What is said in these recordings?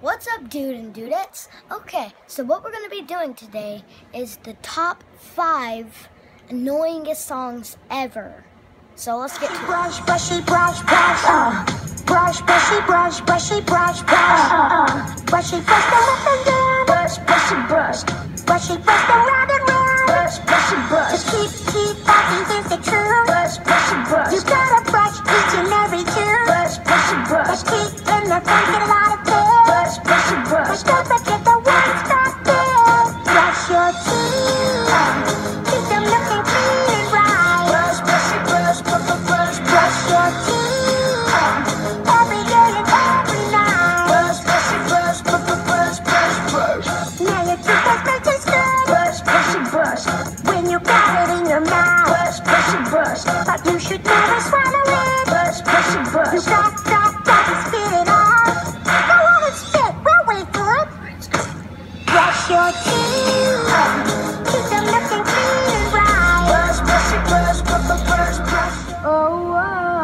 What's up, dude and dudettes? Okay, so what we're going to be doing today is the top 5 annoyingest songs ever. So let's get to it. Brush, brushy, brush, brush, brush, brushy, brush, brushy, brush, brush, brushy, brush, the up and down, brush, brushy, brush, brushy, brush, the round and round, brush, brushy, brush, just keep talking to the truth, brush, brushy, brush, you gotta brush each and every tooth, brush, brushy, brush, just keep in the front, get a lot of tail, brush, brushy, brush, don't forget the ones that fail, brush your teeth, keep them looking clean and right, brush, brushy, brush, brush your teeth, every day and every night, brush, brushy, brush, brush, now your toothpaste makes it good, brush, brushy, brush, when you got it in your mouth, brush, brushy, brush, but you should never swallow it, brush, brushy, brush, you got to spit it out, go on and spit, we'll wait for it, brush your teeth, keep them looking clean and right, brush, brushy, brush, oh,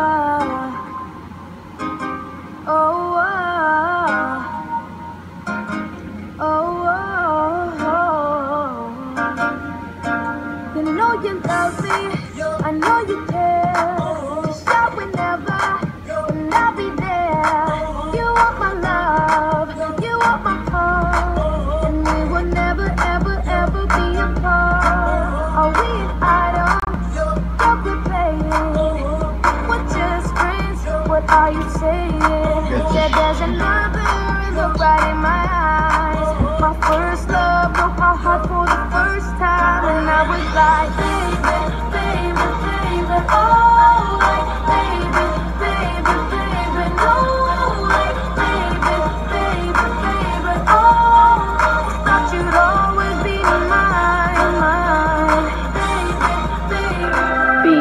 you know you love me, I know you care, just shout whenever, and I'll be there, you want my love, you want my heart, and we will never, ever, ever be apart, are we an idol, you're good playing, we're just friends, what are you saying, said there's another in the bright in my eyes, my first love broke my heart for the first time, and I was like, baby, baby, baby, oh, like, baby, baby, baby, no, like, baby, baby, baby, oh, thought you'd always be mine, baby, baby.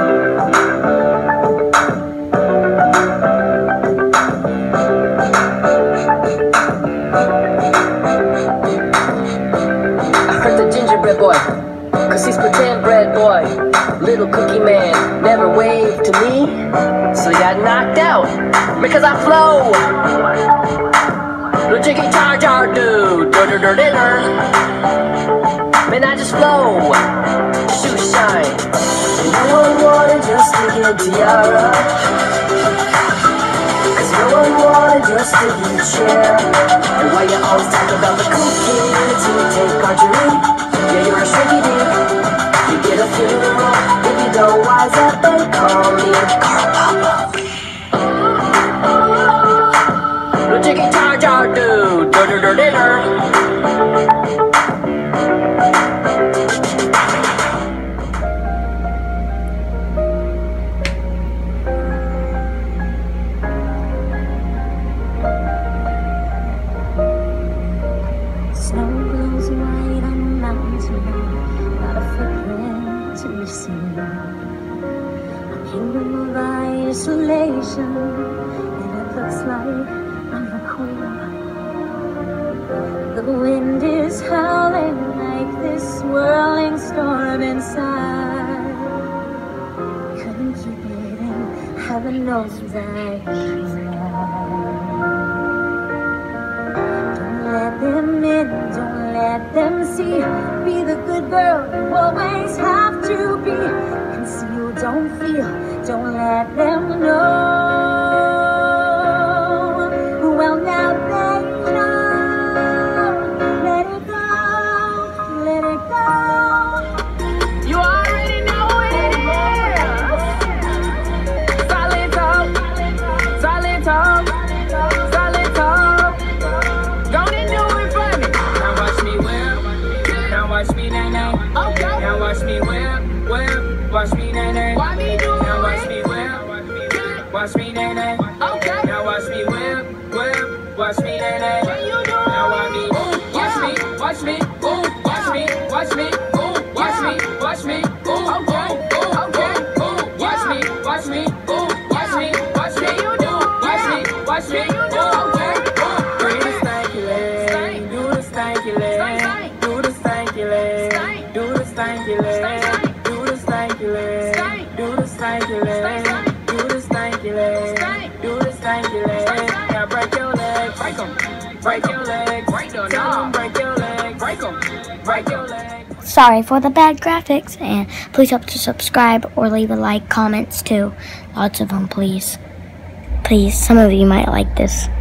Boy, cause he's pretend bread boy, little cookie man, never waved to me, so he got knocked out, because I flow, the jiggy jar jar dude, man I just flow, shoe shine, and no one wanted your sticky tiara, cause no one wanted your sticky chair, and why you always talk about the cool kids who take archery. Yeah, you're a shaky dick. You get a funeral. If you don't wise up, then call me Carl Papa. The jiggy jar jar dude. Snow glows white on the mountains now, not a footprint to be seen. A kingdom of isolation, and it looks like I'm the queen. The wind is howling like this swirling storm inside. Couldn't keep it in, heaven knows I tried. Let them in, don't let them see. Be the good girl you always have to be. Conceal, don't feel, don't let them know. Well, now they know. Let it go, let it go. You already know what it is. Silent talk, silent talk, silent talk. Don't do it for me. Now watch me whip, now watch me nay nay. Okay. Now watch me whip, watch me nay nay. Why me do it? Now watch me whip, watch me nay nay. Okay. Now watch me whip, watch me nay nay. Now watch me, watch me, watch me, watch me, watch me, watch me, okay, okay, watch me, watch me, watch me, watch me, watch me, okay. Do the stanky leg, do the stanky leg, do the stanky leg, do the stanky leg, do the stanky leg, do the stanky leg, do the stanky leg, do the stanky leg. Now break your legs, break 'em. break your leg. Tell them break your leg. Break them, break your leg. Sorry for the bad graphics, and please help to subscribe or leave a like, comments too. Lots of them, please. Please, some of you might like this.